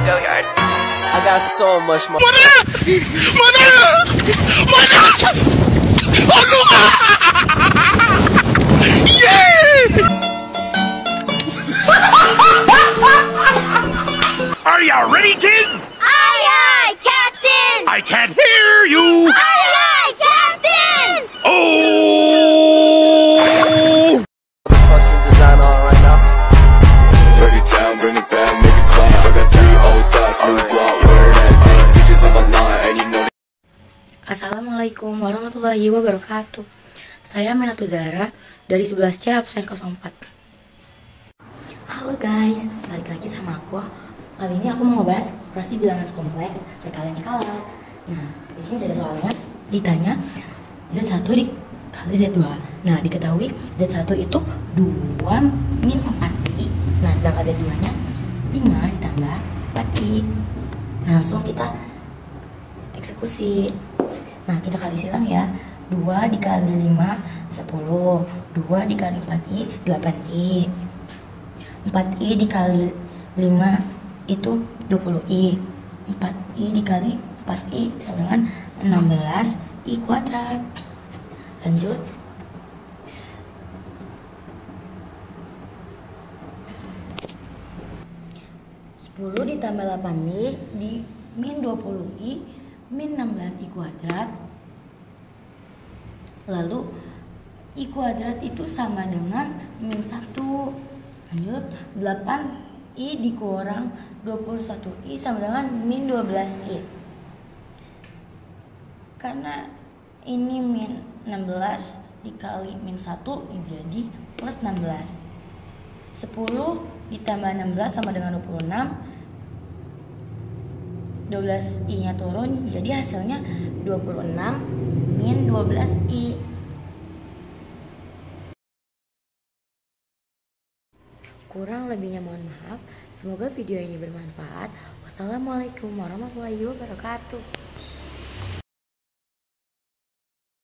go yard. I got so much more. Are you ready, kids? Aye, aye, Captain! I can't hear you! Aye, aye, Captain! Oh! Fucking design on right now. Break it down, bring it back, make it clap. I got 3 old thoughts, new guap, wear that thing. Bitches on my line, and you know. Assalamualaikum warahmatullahi wabarakatuh. Saya Minatul Zahra dari 11C absen 04. Halo guys, balik lagi sama aku. Kali ini aku mau ngebahas operasi bilangan kompleks perkalian skala. Nah, di sini ada soalnya ditanya Z1 dikali Z2. Nah, diketahui Z1 itu 2 min 4i. Nah, sedangkan Z2-nya 5 ditambah 4i. Langsung kita eksekusi. Nah, kita kali silang ya. 2 dikali 5 10. 2 dikali 4i 8i. 4i dikali 5 itu 20i. 4i dikali 4i sama dengan 16i kuadrat. Lanjut. Sepuluh ditambah 8i di min 20i min 16i kuadrat. Lalu i kuadrat itu sama dengan min 1. Lanjut, 8i dikurang 21i sama dengan min 12i. Karena ini min 16 dikali min 1 jadi plus 16. 10 ditambah 16 sama dengan 26. 12i nya turun jadi hasilnya 26 min 12i. Kurang lebihnya mohon maaf. Semoga video ini bermanfaat. Wassalamualaikum warahmatullahi wabarakatuh.